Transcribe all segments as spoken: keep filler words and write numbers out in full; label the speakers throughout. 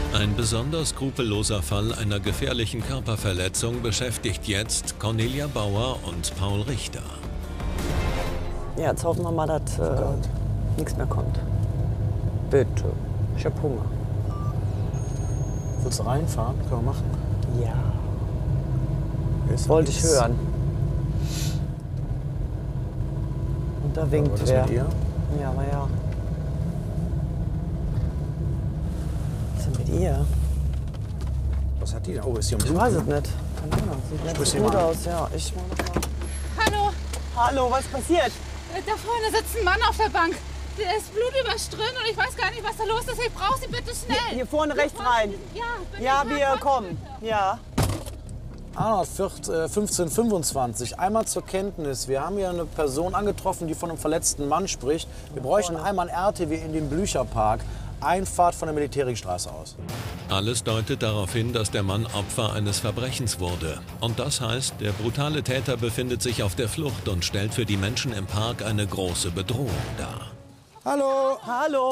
Speaker 1: Ein besonders skrupelloser Fall einer gefährlichen Körperverletzung beschäftigt jetzt Cornelia Bauer und Paul Richter.
Speaker 2: Ja, jetzt hoffen wir mal, dass äh, nichts mehr kommt. Bitte. Ich hab Hunger.
Speaker 3: Willst du reinfahren? Können wir machen.
Speaker 2: Ja. Das wollte ich hören. Und da winkt
Speaker 3: was
Speaker 2: wer.
Speaker 3: mit ihr?
Speaker 2: Ja, aber ja. Was ist denn mit ihr?
Speaker 3: Was hat die denn? Oh, ist die am
Speaker 2: Ich weiß es nicht. Keine Ahnung. Sieht nicht
Speaker 3: Sprich
Speaker 2: so
Speaker 3: sie
Speaker 2: gut
Speaker 3: mal an.
Speaker 2: aus, ja. Ich mach das mal.
Speaker 4: Hallo,
Speaker 2: Hallo, was passiert?
Speaker 4: äh, da vorne sitzt ein Mann auf der Bank. Der ist blutüberströmt und ich weiß gar nicht, was da los ist. Ich brauche Sie bitte schnell.
Speaker 2: Hier, hier vorne
Speaker 4: Hier
Speaker 2: rechts
Speaker 4: vorne,
Speaker 2: rein.
Speaker 4: Ja, bin
Speaker 2: Ja,
Speaker 4: ich
Speaker 2: wir
Speaker 4: dran.
Speaker 2: kommen. Ja.
Speaker 3: Arnold, fünfzehn fünfundzwanzig. Einmal zur Kenntnis. Wir haben hier eine Person angetroffen, die von einem verletzten Mann spricht. Wir bräuchten einmal ein R T W in den Blücherpark. Einfahrt von der Militärstraße aus.
Speaker 1: Alles deutet darauf hin, dass der Mann Opfer eines Verbrechens wurde. Und das heißt, der brutale Täter befindet sich auf der Flucht und stellt für die Menschen im Park eine große Bedrohung dar.
Speaker 3: Hallo!
Speaker 2: Hallo.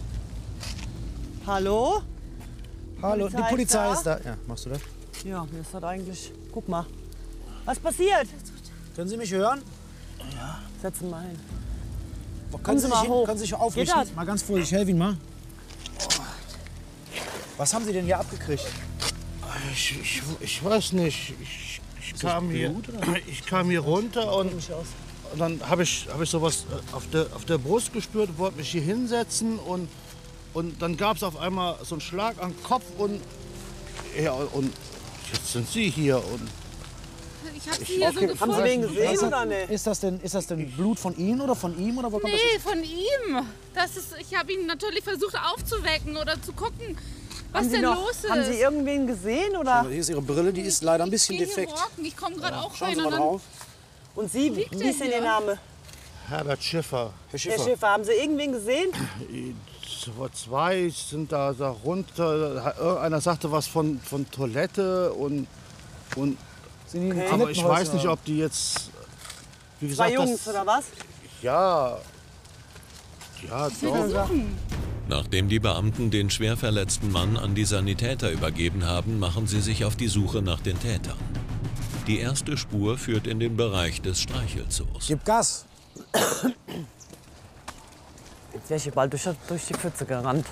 Speaker 2: Hallo?
Speaker 3: Hallo, die
Speaker 2: Polizei
Speaker 3: Polizei
Speaker 2: ist
Speaker 3: ist da. Ja, machst du das?
Speaker 2: Ja, mir ist das eigentlich... Guck mal. Was passiert?
Speaker 3: Können Sie mich hören?
Speaker 2: Setzen mal hin.
Speaker 3: Können
Speaker 2: Sie
Speaker 3: Sie
Speaker 2: mal
Speaker 3: sich hin,
Speaker 2: hoch.
Speaker 3: können Sie sich
Speaker 2: Geht
Speaker 3: aufrichten?
Speaker 2: das?
Speaker 3: Mal ganz vorsichtig, ich helfe Ihnen mal. Was haben Sie denn hier abgekriegt?
Speaker 5: Ich, ich, ich weiß nicht. Ich, ich, kam hier, ich kam hier runter und, und dann habe ich, hab ich sowas auf der, auf der Brust gespürt, wollte mich hier hinsetzen und, und dann gab es auf einmal so einen Schlag am Kopf und, ja, und jetzt sind Sie hier. Und
Speaker 4: Ich habe Sie hier so gefunden.
Speaker 2: Haben Sie wen gesehen
Speaker 3: Ist das-
Speaker 2: oder nicht?
Speaker 3: Ist das denn, ist das denn Blut von Ihnen oder von ihm? Oder wo kommt
Speaker 4: Nee, von ihm. Das ist, ich habe ihn natürlich versucht aufzuwecken oder zu gucken, was
Speaker 2: Haben Sie
Speaker 4: denn
Speaker 2: noch-
Speaker 4: los ist.
Speaker 2: Haben Sie irgendwen gesehen oder?
Speaker 3: das? Hier ist Ihre Brille, die ist leider ein bisschen
Speaker 4: ich gehe hier
Speaker 3: defekt.
Speaker 4: walken. Ich komme gerade auch
Speaker 3: Schauen
Speaker 4: rein.
Speaker 3: Sie mal
Speaker 4: und dann,
Speaker 3: drauf.
Speaker 2: Und Sie,
Speaker 4: liegt
Speaker 2: wie
Speaker 4: der
Speaker 2: ist denn Ihr
Speaker 4: hier?
Speaker 2: Name?
Speaker 5: Herbert Schiffer.
Speaker 3: Herr
Speaker 2: Herr
Speaker 3: Schiffer.
Speaker 2: Schäfer, haben Sie irgendwen gesehen?
Speaker 5: Zwei sind da, da runter. Einer sagte was von, von Toilette und, und
Speaker 3: Sind die in den
Speaker 5: aber ich
Speaker 3: Toilettenhäusern?
Speaker 5: weiß nicht, ob die jetzt, wie gesagt,
Speaker 2: Zwei Jungs
Speaker 5: das,
Speaker 2: oder was?
Speaker 5: ja, ja, doch.
Speaker 4: suchen.
Speaker 1: Nachdem die Beamten den schwer verletzten Mann an die Sanitäter übergeben haben, machen sie sich auf die Suche nach den Tätern. Die erste Spur führt in den Bereich des Streichelzoos.
Speaker 3: Gib Gas.
Speaker 2: Jetzt wäre ich hier bald durch, durch die Pfütze gerannt.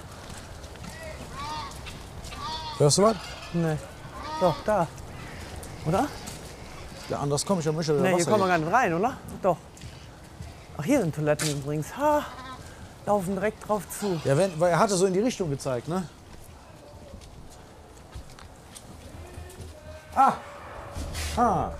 Speaker 3: Hörst du was?
Speaker 2: Nee. Doch, da. Oder?
Speaker 3: Ja, anders komme ich ja nicht.
Speaker 2: Nee, hier kommen wir gar nicht rein, oder? Doch. Ach, hier sind Toiletten übrigens. Ha, laufen direkt drauf zu.
Speaker 3: Ja, wenn, weil er hatte so in die Richtung gezeigt, ne? Ah! Ah!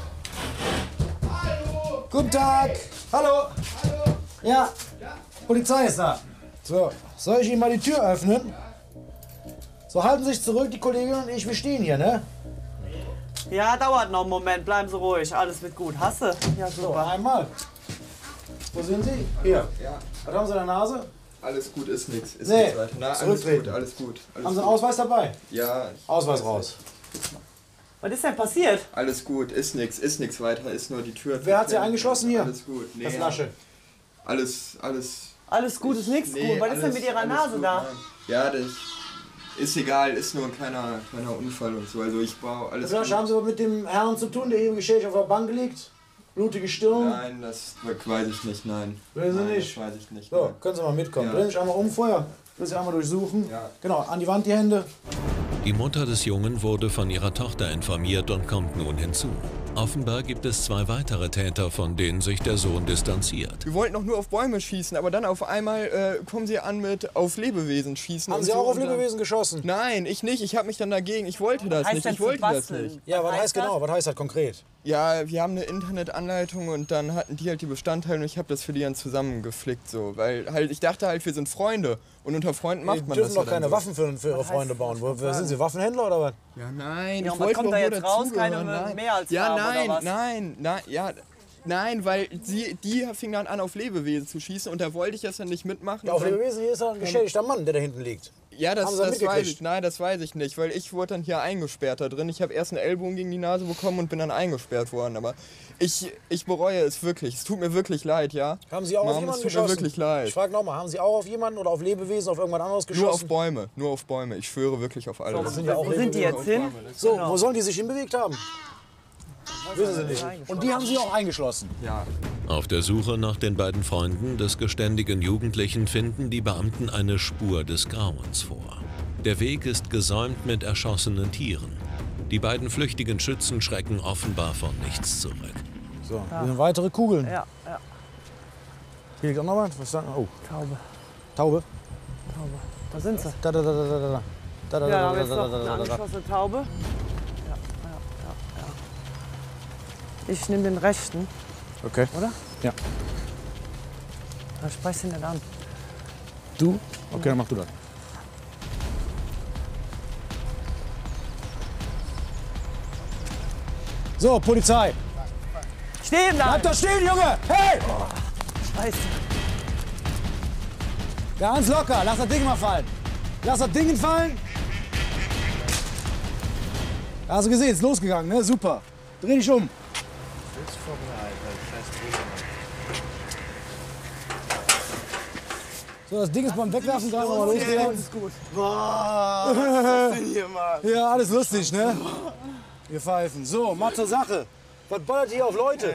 Speaker 3: Hallo! Guten Tag! Hallo! Hallo! Ja, Polizei ist da. So, soll ich Ihnen mal die Tür öffnen? So, halten Sie sich zurück, die Kollegin und ich, wir stehen hier, ne?
Speaker 2: Ja, dauert noch einen Moment. Bleiben Sie ruhig. Alles wird gut. Hast du? Ja,
Speaker 3: So,
Speaker 2: super.
Speaker 3: einmal. Wo sind Sie? Hier. Was haben Sie in der Nase?
Speaker 6: Alles gut, ist nix. Ist
Speaker 3: Nee,
Speaker 6: nichts weiter. Na, alles
Speaker 3: zurücktreten.
Speaker 6: gut, alles gut. Alles
Speaker 3: Haben Sie einen
Speaker 6: gut.
Speaker 3: Ausweis dabei?
Speaker 6: Ja.
Speaker 3: Ausweis raus.
Speaker 2: Was ist denn passiert?
Speaker 6: Alles gut, ist nix, ist nix weiter, ist nur die Tür.
Speaker 3: Wer hat Sie eingeschlossen hier?
Speaker 6: Alles gut. Nee,
Speaker 3: Der Flasche.
Speaker 6: Alles, alles.
Speaker 2: Alles gut, ist nichts
Speaker 6: nee,
Speaker 2: gut. Was ist denn
Speaker 6: alles-
Speaker 2: mit Ihrer
Speaker 6: alles
Speaker 2: Nase
Speaker 6: gut,
Speaker 2: da?
Speaker 6: nein. Ja, das ist egal, ist nur ein kleiner, kleiner Unfall und so. Also ich baue alles
Speaker 3: Flasche,
Speaker 6: gut.
Speaker 3: haben Sie was mit dem Herrn zu tun, der eben geschädigt auf der Bank liegt? Blutige Stirn?
Speaker 6: Nein, das weiß ich nicht, nein.
Speaker 3: Wissen Sie
Speaker 6: nein,
Speaker 3: nicht?
Speaker 6: Das weiß ich nicht.
Speaker 3: So,
Speaker 6: nein.
Speaker 3: können Sie mal mitkommen.
Speaker 6: Ja.
Speaker 3: Drehen Sie sich einmal um vorher. Ich will Sie einmal durchsuchen.
Speaker 6: Ja.
Speaker 3: Genau, an die Wand die Hände.
Speaker 1: Die Mutter des Jungen wurde von ihrer Tochter informiert und kommt nun hinzu. Offenbar gibt es zwei weitere Täter, von denen sich der Sohn distanziert.
Speaker 7: Wir wollten doch nur auf Bäume schießen, aber dann auf einmal äh, kommen sie an mit auf Lebewesen schießen.
Speaker 3: Haben
Speaker 7: und
Speaker 3: Sie
Speaker 7: so
Speaker 3: auch auf
Speaker 7: und dann-
Speaker 3: Lebewesen geschossen?
Speaker 7: Nein, ich nicht. Ich habe mich dann dagegen. Ich wollte das
Speaker 2: heißt
Speaker 7: nicht.
Speaker 2: denn
Speaker 7: Ich
Speaker 2: zu
Speaker 7: wollte das
Speaker 2: basteln?
Speaker 7: nicht.
Speaker 3: Ja, was
Speaker 2: Was
Speaker 3: heißt
Speaker 2: heißt das?
Speaker 3: genau? Was heißt das konkret?
Speaker 7: Ja, wir haben eine Internetanleitung und dann hatten die halt die Bestandteile und ich habe das für die dann zusammengeflickt so, weil halt ich dachte halt, wir sind Freunde und unter Freunden macht
Speaker 3: Sie
Speaker 7: man
Speaker 3: dürfen
Speaker 7: das
Speaker 3: doch
Speaker 7: ja dann
Speaker 3: keine
Speaker 7: so.
Speaker 3: Waffen für, für Ihre
Speaker 2: heißt
Speaker 3: Freunde
Speaker 2: das?
Speaker 3: bauen. Wo,
Speaker 2: Was
Speaker 3: wer, sind
Speaker 2: sagen?
Speaker 3: Sie Waffenhändler oder was?
Speaker 7: Ja, nein,
Speaker 2: Ja,
Speaker 7: ich
Speaker 2: und was
Speaker 7: wollte
Speaker 2: kommt
Speaker 7: doch
Speaker 2: da
Speaker 7: nur
Speaker 2: jetzt raus?
Speaker 7: dazugehören,
Speaker 2: Keine
Speaker 7: nein.
Speaker 2: mehr als
Speaker 7: Ja,
Speaker 2: Farbe, oder
Speaker 7: nein,
Speaker 2: was?
Speaker 7: nein, nein, ja, nein, weil sie, die fing dann an auf Lebewesen zu schießen und da wollte ich das dann nicht mitmachen.
Speaker 3: Ja, auf
Speaker 7: und dann,
Speaker 3: Lebewesen, hier ist doch ein geschädigter Mann, der da hinten liegt.
Speaker 7: Ja, das,
Speaker 3: Haben Sie das
Speaker 7: das weiß
Speaker 3: mitgekriegt?
Speaker 7: ich. Nein, das weiß ich nicht, weil ich wurde dann hier eingesperrt da drin. Ich habe erst einen Ellbogen gegen die Nase bekommen und bin dann eingesperrt worden. Aber ich, ich bereue es wirklich. Es tut mir wirklich leid, ja.
Speaker 3: Haben Sie auch
Speaker 7: Mom,
Speaker 3: auf jemanden
Speaker 7: es tut
Speaker 3: geschossen?
Speaker 7: mir wirklich leid.
Speaker 3: Ich frage nochmal, haben Sie auch auf jemanden oder auf Lebewesen, auf irgendwas anderes geschossen?
Speaker 7: Nur auf Bäume, nur auf Bäume. Ich schwöre wirklich auf alles.
Speaker 3: Das sind ja auch
Speaker 2: Wo sind die jetzt hin?
Speaker 3: So, wo sollen die sich hinbewegt haben? Wissen Sie nicht. Und die haben Sie auch eingeschlossen?
Speaker 7: Ja.
Speaker 1: Auf der Suche nach den beiden Freunden des geständigen Jugendlichen finden die Beamten eine Spur des Grauens vor. Der Weg ist gesäumt mit erschossenen Tieren. Die beiden flüchtigen Schützen schrecken offenbar vor nichts zurück.
Speaker 3: So, hier sind weitere Kugeln.
Speaker 2: Ja, ja.
Speaker 3: Hier liegt auch noch was. Was ist da? Oh,
Speaker 2: Taube.
Speaker 3: Taube.
Speaker 2: Taube. Da sind sie.
Speaker 3: Da, da, da, da, da, da. Da, da,
Speaker 2: Ja, da
Speaker 3: da,
Speaker 2: haben wir
Speaker 3: da,
Speaker 2: jetzt
Speaker 3: da,
Speaker 2: noch
Speaker 3: da,
Speaker 2: eine
Speaker 3: da, da.
Speaker 2: angeschlossene Taube. Ja, ja, ja, ja. Ich nehme den rechten,
Speaker 3: Okay.
Speaker 2: oder?
Speaker 3: Ja.
Speaker 2: Da spreche ich ihn nicht an.
Speaker 3: Du? Okay, dann mach du das. So, Polizei.
Speaker 2: Stehen
Speaker 3: Bleib
Speaker 2: da!
Speaker 3: da stehen, Junge! Hey!
Speaker 2: Scheiße.
Speaker 3: Ganz locker, lass das Ding mal fallen. Lass das Ding fallen. Hast du gesehen, ist losgegangen, ne? Super. Dreh dich um. So, das Ding ist beim Wegwerfen gerade noch mal losgegangen.
Speaker 2: Ist gut.
Speaker 5: Boah, was ist das denn hier, Mann?
Speaker 3: Ja, alles lustig, ne? Wir pfeifen. So, mal zur Sache. Was ballert hier auf Leute?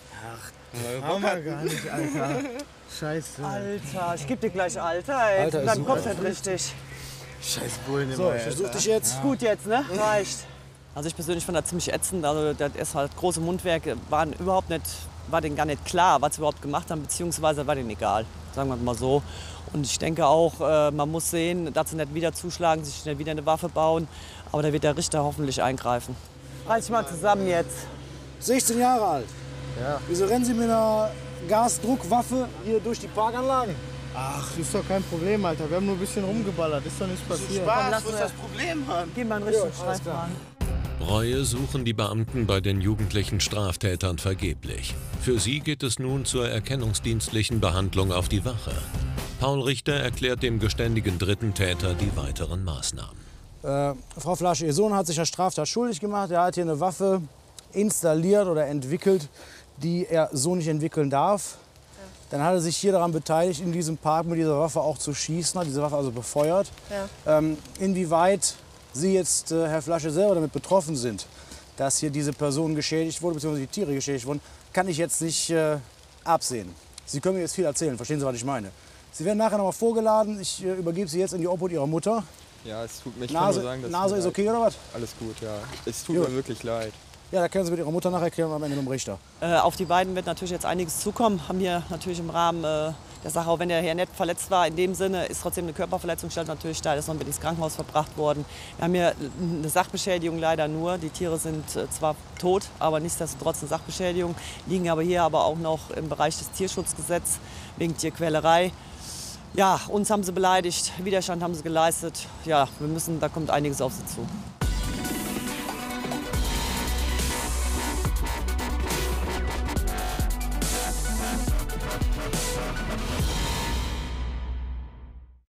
Speaker 5: Haben wir gar nicht, Alter. Scheiße.
Speaker 2: Alter, ich geb dir gleich Alter, ey.
Speaker 3: Alter, ist
Speaker 2: Dein
Speaker 3: super.
Speaker 2: Kopf nicht richtig.
Speaker 5: Scheiß Bullen im
Speaker 3: So, ich versuch dich jetzt.
Speaker 2: Gut jetzt, ne? Reicht. Also ich persönlich fand das ziemlich ätzend. Also das ist halt große Mundwerke waren überhaupt nicht, war denen gar nicht klar, was sie überhaupt gemacht haben, beziehungsweise war denen egal, sagen wir mal so. Und ich denke auch, äh, man muss sehen, dass sie nicht wieder zuschlagen, sich nicht wieder eine Waffe bauen. Aber da wird der Richter hoffentlich eingreifen. Reiß mal zusammen jetzt.
Speaker 3: sechzehn Jahre alt.
Speaker 5: Ja.
Speaker 3: Wieso rennen Sie mit einer Gasdruckwaffe hier durch die Parkanlagen?
Speaker 5: Ach, ist doch kein Problem, Alter. Wir haben nur ein bisschen rumgeballert. Ist doch nichts passiert.
Speaker 2: lass
Speaker 5: wo ist
Speaker 2: mir-
Speaker 5: das Problem, Mann?
Speaker 2: Geh mal in Richtung
Speaker 3: Ja, alles klar.
Speaker 2: Streifenwagen.
Speaker 1: Reue suchen die Beamten bei den jugendlichen Straftätern vergeblich. Für sie geht es nun zur erkennungsdienstlichen Behandlung auf die Wache. Paul Richter erklärt dem geständigen dritten Täter die weiteren Maßnahmen.
Speaker 3: Äh, Frau Flasche, Ihr Sohn hat sich der Straftat schuldig gemacht. Er hat hier eine Waffe installiert oder entwickelt, die er so nicht entwickeln darf. Dann hat er sich hier daran beteiligt, in diesem Park mit dieser Waffe auch zu schießen, hat diese Waffe also befeuert.
Speaker 2: Ja.
Speaker 3: Ähm, inwieweit Sie jetzt, äh, Herr Flasche, selber damit betroffen sind, dass hier diese Person geschädigt wurde, beziehungsweise die Tiere geschädigt wurden, kann ich jetzt nicht äh, absehen. Sie können mir jetzt viel erzählen, verstehen Sie, was ich meine. Sie werden nachher noch mal vorgeladen. Ich äh, übergebe Sie jetzt in die Obhut Ihrer Mutter.
Speaker 7: Ja, es tut mir, ich kann
Speaker 3: Nase,
Speaker 7: nur sagen, dass
Speaker 3: Nase
Speaker 7: mir
Speaker 3: ist
Speaker 7: leid.
Speaker 3: okay oder was?
Speaker 7: Alles gut, ja. Es tut
Speaker 3: Gut.
Speaker 7: mir wirklich leid.
Speaker 3: Ja, da können Sie mit Ihrer Mutter nachher erklären und am Ende mit dem Richter.
Speaker 2: Äh, auf die beiden wird natürlich jetzt einiges zukommen. Haben hier natürlich im Rahmen äh, der Sache, auch wenn der Herr nicht verletzt war, in dem Sinne ist trotzdem eine Körperverletzung stellt natürlich da. Ist noch mit ins Krankenhaus verbracht worden. Wir haben hier eine Sachbeschädigung leider nur. Die Tiere sind äh, zwar tot, aber nichtsdestotrotz eine Sachbeschädigung. Liegen aber hier aber auch noch im Bereich des Tierschutzgesetzes wegen Tierquälerei. Ja, uns haben sie beleidigt, Widerstand haben sie geleistet. Ja, wir müssen, da kommt einiges auf sie zu.